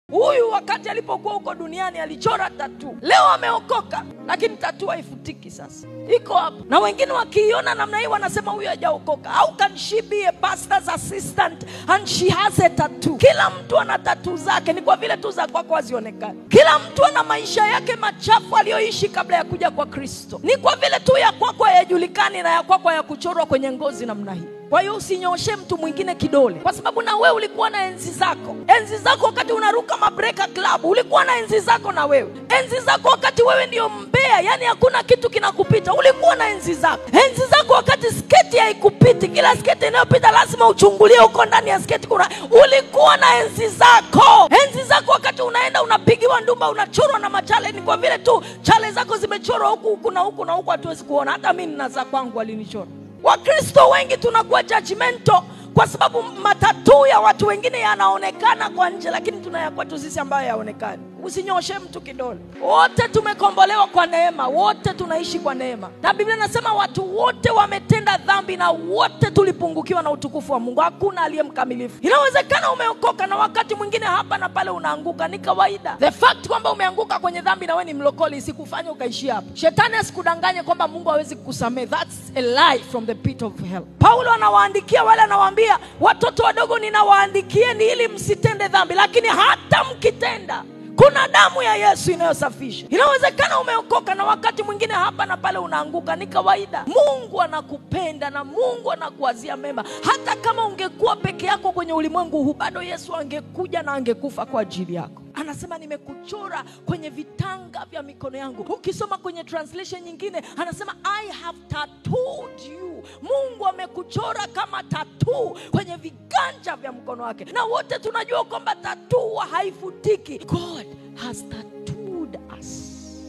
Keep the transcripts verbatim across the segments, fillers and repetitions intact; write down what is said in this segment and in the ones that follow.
Huyu wakati alipokuwa huko duniani alichora tattoo. Leo ameokoka, lakini tattoo haifutiki sasa. Iko hapo. Na wengine wakiiona namna hii wanasema huyu hajaokoka. How can she be a pastor's assistant and she has a tattoo? Kila mtu ana tattoo zake, ni kwa vile tu za kwako hazionekani. Kila mtu ana maisha yake machafu aliyoishi kabla ya kuja kwa Kristo. Ni kwa vile tu ya kwako hayajulikani na ya kwako ya kuchorwa kwenye ngozi namna hii. Kwa hiyo usinyoshe mtu mwingine kidole, kwa sababu na wewe ulikuwa na enzi zako. Enzi zako wakati unaruka mabreka club, ulikuwa na enzi zako na wewe. Enzi zako wakati wewe ndio mbea, yani hakuna kitu kinakupita, ulikuwa na enzi zako. Enzi zako wakati sketi haikupiti, kila sketi inayopita lazima uchungulie huko ndani ya sketi kuna, ulikuwa na enzi zako. Enzi zako wakati unaenda unapigiwa ndumba, unachorwa na machale, ni kwa vile tu chale zako zimechorwa huku huku na huku na huku hatuwezi kuona. Hata mimi nina za kwangu walinichora. Wakristo wengi tunakuwa judgmental kwa sababu matatu ya watu wengine yanaonekana kwa nje, lakini tunayakuwa tu sisi ambayo yaonekani. Usinyoshe mtu kidole. Wote tumekombolewa kwa neema, wote tunaishi kwa neema. Na Biblia inasema watu wote wametenda dhambi na wote tulipungukiwa na utukufu wa Mungu. Hakuna aliye mkamilifu. Inawezekana umeokoka na wakati mwingine hapa na pale unaanguka, ni kawaida. The fact kwamba umeanguka kwenye dhambi na wewe ni mlokole isikufanye ukaishi hapo. Shetani asikudanganye kwamba Mungu hawezi kukusamehe. That's a lie from the pit of hell. Paulo anawaandikia wale, anawaambia watoto wadogo ninawaandikieni ili msitende dhambi, lakini hata mkitenda kuna damu ya Yesu inayosafisha. Inawezekana umeokoka na wakati mwingine hapa na pale unaanguka, ni kawaida. Mungu anakupenda na Mungu anakuwazia mema. Hata kama ungekuwa peke yako kwenye ulimwengu huu, bado Yesu angekuja na angekufa kwa ajili yako. Anasema nimekuchora kwenye vitanga vya mikono yangu. Ukisoma kwenye translation nyingine anasema I have tattooed you. Mungu amekuchora kama tattoo kwenye viganja vya mkono wake. Na wote tunajua kwamba tattoo haifutiki. God has tattooed us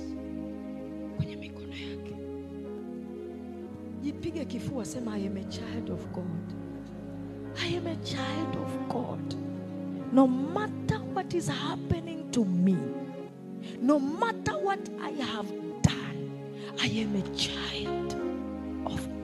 kwenye mikono yake. Jipige kifua, sema I am a child of God. I am a child of God. No matter what is happening to me, no matter what I have done, I am a child of God.